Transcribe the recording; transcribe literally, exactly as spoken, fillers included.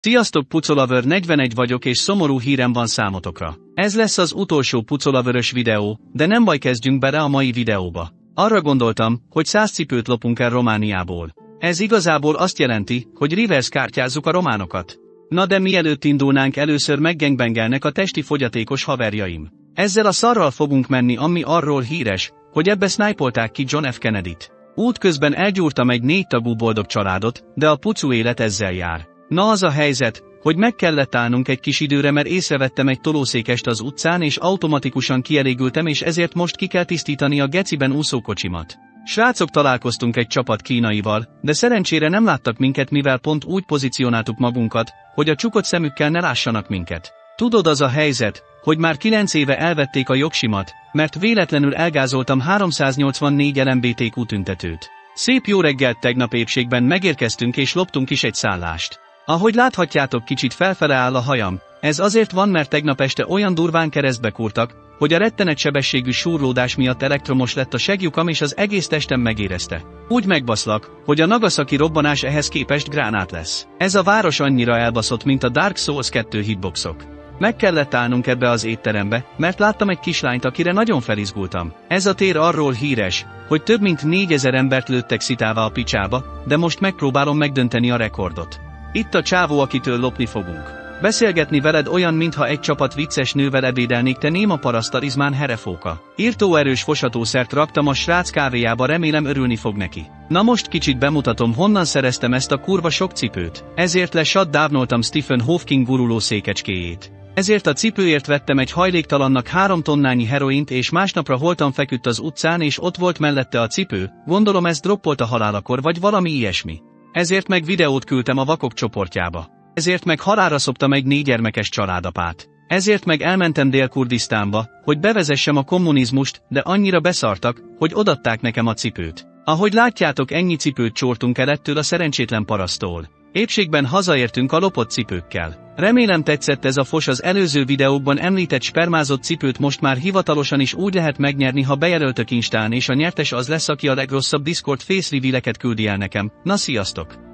Sziasztok, Pucolaver negyvenegy vagyok és szomorú hírem van számotokra. Ez lesz az utolsó Pucolaverös videó, de nem baj, kezdjünk bele a mai videóba. Arra gondoltam, hogy száz cipőt lopunk el Romániából. Ez igazából azt jelenti, hogy reverse kártyázzuk a románokat. Na de mielőtt indulnánk, először meggengbengelnek a testi fogyatékos haverjaim. Ezzel a szarral fogunk menni, ami arról híres, hogy ebbe sniperolták ki John F. Kennedyt. Útközben elgyúrtam egy négy tagú boldog családot, de a pucu élet ezzel jár. Na az a helyzet, hogy meg kellett állnunk egy kis időre, mert észrevettem egy tolószékest az utcán és automatikusan kielégültem, és ezért most ki kell tisztítani a geciben úszókocsimat. Srácok, találkoztunk egy csapat kínaival, de szerencsére nem láttak minket, mivel pont úgy pozícionáltuk magunkat, hogy a csukott szemükkel ne lássanak minket. Tudod, az a helyzet, hogy már kilenc éve elvették a jogsimat, mert véletlenül elgázoltam háromszáznyolcvannégy el em bé té kú tüntetőt. Szép jó reggelt, tegnap épségben megérkeztünk és loptunk is egy szállást. Ahogy láthatjátok, kicsit felfele áll a hajam, ez azért van, mert tegnap este olyan durván keresztbe kúrtak, hogy a rettenet sebességű súrlódás miatt elektromos lett a segjukam és az egész testem megérezte. Úgy megbaszlak, hogy a Nagasaki robbanás ehhez képest gránát lesz. Ez a város annyira elbaszott, mint a Dark Souls kettő hitboxok. Meg kellett állnunk ebbe az étterembe, mert láttam egy kislányt, akire nagyon felizgultam. Ez a tér arról híres, hogy több mint négyezer embert lőttek szitálva a picsába, de most megpróbálom megdönteni a rekordot. Itt a csávó, akitől lopni fogunk. Beszélgetni veled olyan, mintha egy csapat vicces nővel ebédelnék, te néma parasztarizmán herefóka. Írtóerős fosatószert raktam a srác kávéjába, remélem örülni fog neki. Na most kicsit bemutatom, honnan szereztem ezt a kurva sok cipőt. Ezért le shutdownoltam Stephen Hawking guruló székecskéjét. Ezért a cipőért vettem egy hajléktalannak három tonnányi heroint, és másnapra holtan feküdt az utcán és ott volt mellette a cipő, gondolom ezt droppolt a halálakor vagy valami ilyesmi. Ezért meg videót küldtem a vakok csoportjába. Ezért meg halálra szoptam egy négygyermekes családapát. Ezért meg elmentem Dél-Kurdisztánba, hogy bevezessem a kommunizmust, de annyira beszartak, hogy odatták nekem a cipőt. Ahogy látjátok, ennyi cipőt csortunk el ettől a szerencsétlen paraszttól. Épségben hazaértünk a lopott cipőkkel. Remélem tetszett ez a fos. Az előző videókban említett spermázott cipőt most már hivatalosan is úgy lehet megnyerni, ha bejelöltök Instán, és a nyertes az lesz, aki a legrosszabb Discord face reveal-eket küldi el nekem. Na, sziasztok!